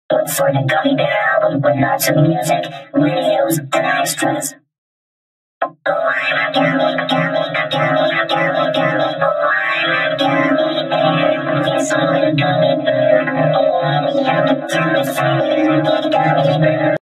Look for the Gummy Bear album with lots of music, videos, and extras. Oh, I'm a gummy, gummy, gummy, gummy, gummy. Oh, I'm a gummy bear. Yes, I'm a gummy bear. Oh, I'm a gummy bear.